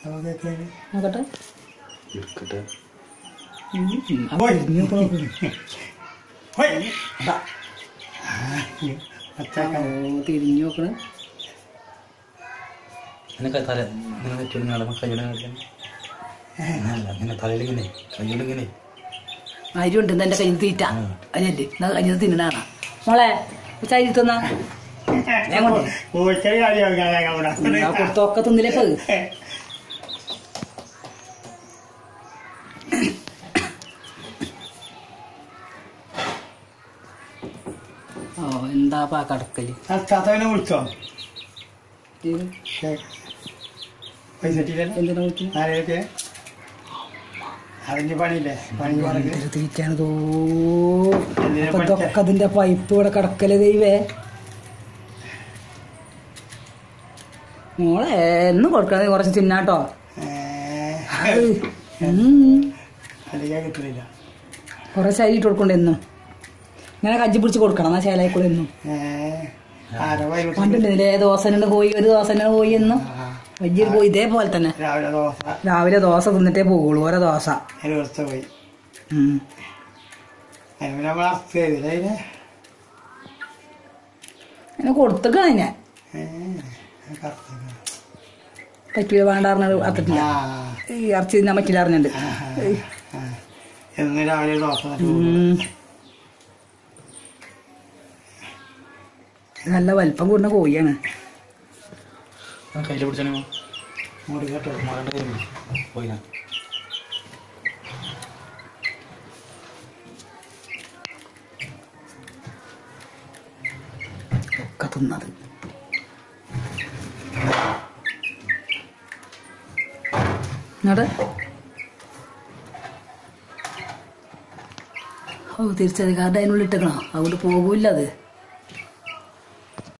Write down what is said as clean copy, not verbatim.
നോക്കട്ടെ തിരിഞ്ഞു നോക്കണ അരിയുണ്ട് എന്റെ കയ്യിൽ തീറ്റ അരിയല്ലേ കയ്യിൽ തിന്നണ മോളെ ചരിത്തൊന്നാ കൊടുത്തൊക്കെ തിന്നില്ലേ ഓ എന്താ കടക്കല് വിളിച്ചോ എന്തിനാ വിളിച്ചു അതിന്റെ പണിയില്ലേ തീറ്റാണ് അതിന്റെ പൈപ്പ് ഇവിടെ കിടക്കല് ദൈവേ മോളെ എന്നും കൊടുക്കണത് കുറച്ച് തിന്നാട്ടോ കുറച്ച് അരി ഇട്ട് കൊടുക്കണ്ട എന്നും ഇങ്ങനെ കജ്ജി പിടിച്ച് കൊടുക്കണം എന്നാ ചേലായിക്കൂടെ എന്നും കണ്ടില്ലേ ദോശനുണ്ട് കോഴി ഒരു ദോശനാണ് കോഴി എന്നും വലിയൊരു കോഴി ഇതേപോലെ തന്നെ രാവിലെ ദോശ തിന്നിട്ടേ പോകുള്ളൂ ഓരോ ദോശ അങ്ങനെ കൊടുത്തിട്ടാ ഞാൻ പറ്റൂല വേണ്ടാറിഞ്ഞ അത്തിട്ടില്ല ഈ ഇറച്ചി തിന്നാൻ പറ്റില്ല അറിഞ്ഞിട്ടുണ്ട് നല്ല വലിപ്പം കൂടുന്ന കോഴിയാണ് കയ്യിൽ പിടിച്ചാൽ ഒക്കെ തിന്നത് ഇങ്ങോട്ട് ഓ തിരിച്ചത് കാർഡ് അതിനുള്ളിൽ ഇട്ടേക്കണോ അതുകൊണ്ട് പോകൂല്ല അത്